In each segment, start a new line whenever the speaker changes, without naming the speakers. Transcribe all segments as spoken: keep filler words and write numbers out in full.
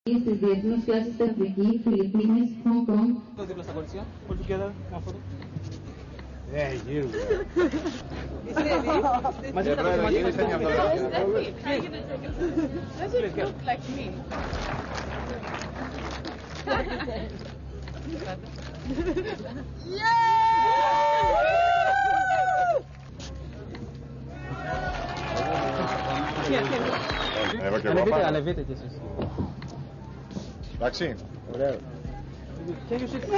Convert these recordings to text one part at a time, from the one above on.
Στις διεθνούς κλάσεις στην Αφρική, Φιλιππίνες, Χονγκ Κονγκ.
Το δίπλα στα κορίτσια, all together, one photo.
Yeah, you.
Μαζί τα
Πρόεδρε,
μαζί
γύρισε μια φωτογραφία.
Does it look like me?
Έχω και εγώ
Ανεβείτε,
πάνω.
ανεβείτε κι εσείς.
Εντάξει.
Ωραίο. Can you sit?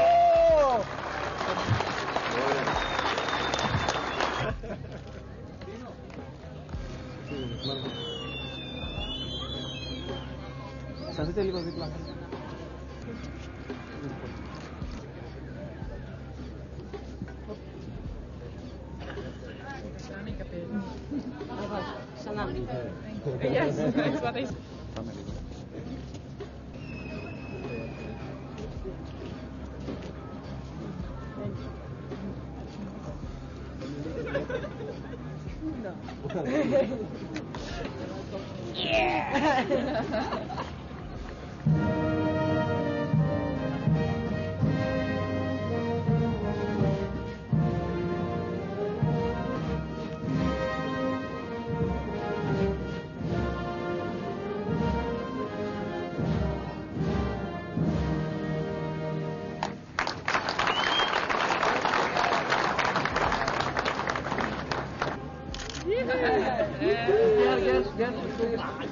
Σταθείτε λίγο δίπλα.
Ξανά. Yes, that's what I said.
Πάμε λίγο.
Yes, yes, yes.